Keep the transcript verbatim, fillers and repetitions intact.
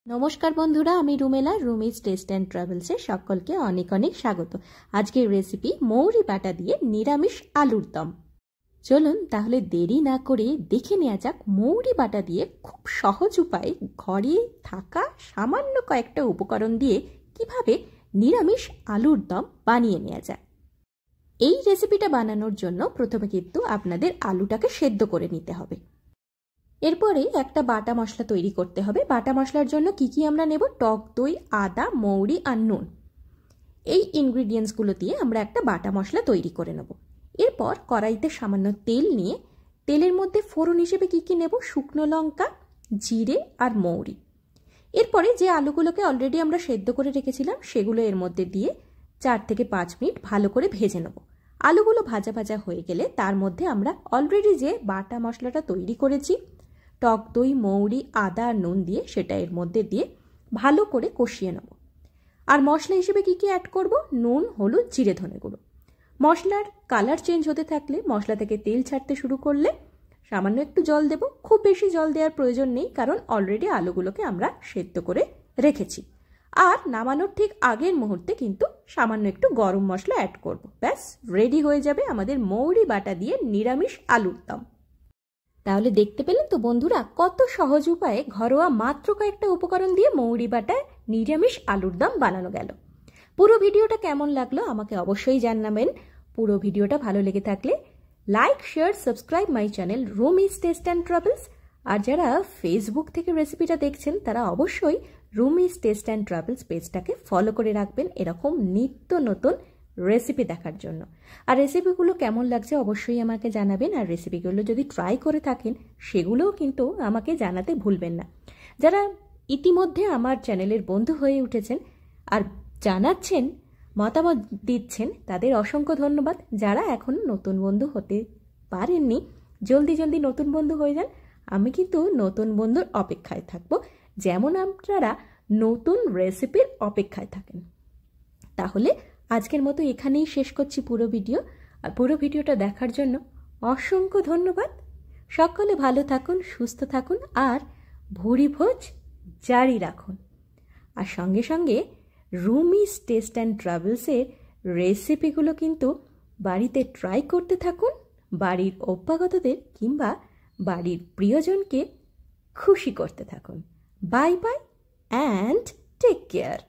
নমস্কার বন্ধুরা, আমি রুমেলা। রুমিজ টেস্ট অ্যান্ড ট্রাভেলসে সকলকে অনেক অনেক স্বাগত। আজকের রেসিপি মৌরি বাটা দিয়ে নিরামিষ আলুর দম। চলুন তাহলে দেরি না করে দেখে নেওয়া যাক মৌরি বাটা দিয়ে খুব সহজ উপায়ে ঘরে থাকা সামান্য কয়েকটা উপকরণ দিয়ে কিভাবে নিরামিষ আলুর দম বানিয়ে নেওয়া যায়। এই রেসিপিটা বানানোর জন্য প্রথমে কিন্তু আপনাদের আলুটাকে সেদ্ধ করে নিতে হবে। এরপরে একটা বাটা মশলা তৈরি করতে হবে। বাটা মশলার জন্য কি কি আমরা নেব? টক দই, আদা, মৌরি আর নুন। এই ইনগ্রিডিয়েন্টসগুলো দিয়ে আমরা একটা বাটা মশলা তৈরি করে নেব। এরপর কড়াইতে সামান্য তেল নিয়ে তেলের মধ্যে ফোড়ন হিসেবে কি কি নেব? শুকনো লঙ্কা, জিরে আর মৌরি। এরপরে যে আলুগুলোকে অলরেডি আমরা সেদ্ধ করে রেখেছিলাম সেগুলো এর মধ্যে দিয়ে চার থেকে পাঁচ মিনিট ভালো করে ভেজে নেব। আলুগুলো ভাজা ভাজা হয়ে গেলে তার মধ্যে আমরা অলরেডি যে বাটা মশলাটা তৈরি করেছি টক দই, মৌরি, আদা আর নুন দিয়ে সেটা এর মধ্যে দিয়ে ভালো করে কষিয়ে নেব। আর মশলা হিসেবে কি কি অ্যাড করব? নুন, হলুদ, জিরে, ধনে গুঁড়ো। মশলার কালার চেঞ্জ হতে থাকলে, মশলা থেকে তেল ছাড়তে শুরু করলে সামান্য একটু জল দেব। খুব বেশি জল দেওয়ার প্রয়োজন নেই, কারণ অলরেডি আলুগুলোকে আমরা সেদ্ধ করে রেখেছি। আর নামানোর ঠিক আগের মুহূর্তে কিন্তু সামান্য একটু গরম মশলা অ্যাড করব। ব্যাস রেডি হয়ে যাবে আমাদের মৌরি বাটা দিয়ে নিরামিষ আলুর দম। তাহলে দেখতে পেলেন তো বন্ধুরা, কত সহজ উপায়ে ঘরোয়া মাত্র কয়েকটা উপকরণ দিয়ে মৌরি বাটায় নিরামিষ আলুর দম বানানো গেল। পুরো ভিডিওটা কেমন লাগলো আমাকে অবশ্যই জানাবেন। পুরো ভিডিওটা ভালো লেগে থাকলে like, share, subscribe my channel Rumi's taste and travels. আর যারা ফেসবুক থেকে রেসিপিটা দেখছেন তারা অবশ্যই রুমিজ টেস্ট অ্যান্ড ট্রাভেলস পেজটাকে ফলো করে রাখবেন এরকম নিত্য নতুন রেসিপি দেখার জন্য। আর রেসিপিগুলো কেমন লাগছে অবশ্যই আমাকে জানাবেন। আর রেসিপিগুলো যদি ট্রাই করে থাকেন সেগুলোও কিন্তু আমাকে জানাতে ভুলবেন না। যারা ইতিমধ্যে আমার চ্যানেলের বন্ধু হয়ে উঠেছেন আর জানাচ্ছেন, মতামত দিচ্ছেন, তাদের অসংখ্য ধন্যবাদ। যারা এখনও নতুন বন্ধু হতে পারেননি, জলদি জলদি নতুন বন্ধু হয়ে যান। আমি কিন্তু নতুন বন্ধুর অপেক্ষায় থাকবো, যেমন আপনারা নতুন রেসিপির অপেক্ষায় থাকেন। তাহলে আজকের মতো এখানেই শেষ করছি পুরো ভিডিও। আর পুরো ভিডিওটা দেখার জন্য অসংখ্য ধন্যবাদ। সকলে ভালো থাকুন, সুস্থ থাকুন আর ভুরি ভোজ জারি রাখুন। আর সঙ্গে সঙ্গে রুমিজ টেস্ট অ্যান্ড ট্রাভেলসের রেসিপিগুলো কিন্তু বাড়িতে ট্রাই করতে থাকুন। বাড়ির অভ্যাগতদের কিংবা বাড়ির প্রিয়জনকে খুশি করতে থাকুন। Bye bye and take care.